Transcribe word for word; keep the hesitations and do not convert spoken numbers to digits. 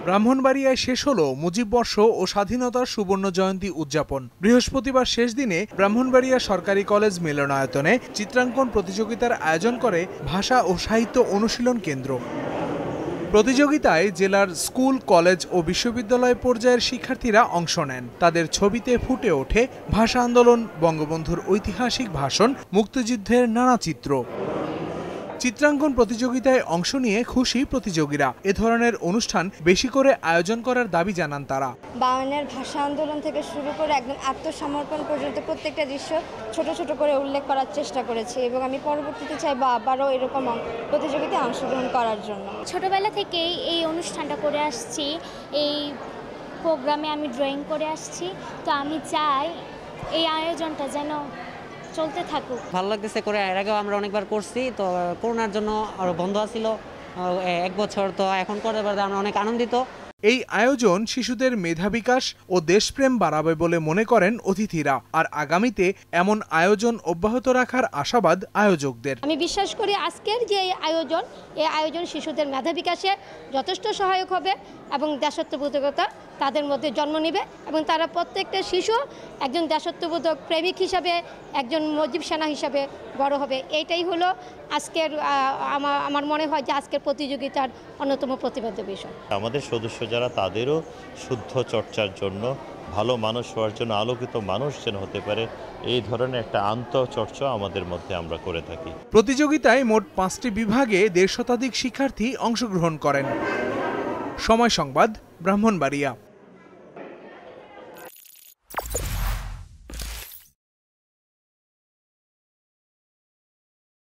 ব্রাহ্মণবাড়িয়ায় শেষ হলো মুজিববর্ষ ও স্বাধীনতার সুবর্ণ জয়ন্তী উদযাপন। বৃহস্পতিবার শেষ দিনে ব্রাহ্মণবাড়িয়া সরকারি কলেজ মিলনায়তনে চিত্রাঙ্কন প্রতিযোগিতার আয়োজন করে ভাষা ও সাহিত্য অনুশীলন কেন্দ্র। প্রতিযোগিতায় জেলার স্কুল, কলেজ ও বিশ্ববিদ্যালয় পর্যায়ের শিক্ষার্থীরা অংশ নেন। তাদের ছবিতে ফুটে ওঠে ভাষা আন্দোলন, বঙ্গবন্ধুর ঐতিহাসিক ভাষণ, মুক্তিযুদ্ধের নানা চিত্র। চিত্রাঙ্কন প্রতিযোগিতায় অংশ নিয়ে খুশি প্রতিযোগীরা। এ ধরনের অনুষ্ঠান বেশি করে আয়োজন করার দাবি জানান তারা। বায়ান্নের ভাষা আন্দোলন থেকে শুরু করে একদম আত্মসমর্পণ পর্যন্ত প্রত্যেকটা দৃশ্য ছোট ছোট করে উল্লেখ করার চেষ্টা করেছি এবং আমি পরবর্তীতে চাইবো আবারও এরকম প্রতিযোগিতায় অংশগ্রহণ করার জন্য। ছোটবেলা থেকেই এই অনুষ্ঠানটা করে আসছি, এই প্রোগ্রামে আমি ড্রয়িং করে আসছি, তো আমি চাই এই আয়োজনটা যেন চলতে থাকুক। ভালো লাগতেছে করে, এর আগেও আমরা অনেকবার করছি, তো করোনার জন্য আরো বন্ধ আছিল এক বছর, তো এখন করতে পারতে আমরা অনেক আনন্দিত। এই আয়োজন শিশুদের মেধা বিকাশ ও দেশপ্রেম বাড়াবে বলে মনে করেন অতিথিরা। আর আগামীতে এমন আয়োজন অব্যাহত রাখার আশাবাদ আয়োজকদের। আমি বিশ্বাস করি আজকের যে আয়োজন, এই আয়োজন শিশুদের মেধা বিকাশে যথেষ্ট সহায়ক হবে এবং দেশাত্মবোধকতা তাদের মধ্যে জন্ম নেবে এবং তারা প্রত্যেকটা শিশু একজন দেশাত্মবোধক প্রেমিক হিসাবে, একজন মুজিব সেনা হিসাবে বড় হবে। এইটাই হলো আজকের আমার মনে হয় যে আজকের প্রতিযোগিতার অন্যতম প্রতিপাদ্য বিষয়। আমাদের সদস্য যারা, তাদেরও শুদ্ধ চর্চার জন্য, ভালো মানুষ হওয়ার জন্য, আলোকিত মানুষ যেন হতে পারে, এই ধরনের একটা আন্তঃচর্চা আমাদের মধ্যে আমরা করে থাকি। প্রতিযোগিতায় মোট পাঁচটি বিভাগে দেড় শতাধিক শিক্ষার্থী অংশগ্রহণ করেন। সময় সংবাদ, ব্রাহ্মণবাড়িয়া।